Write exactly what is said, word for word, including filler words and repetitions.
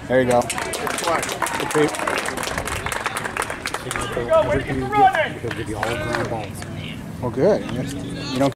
There you go. Okay. Everything you get, he'll give you all ground balls. Well, good. That's, you don't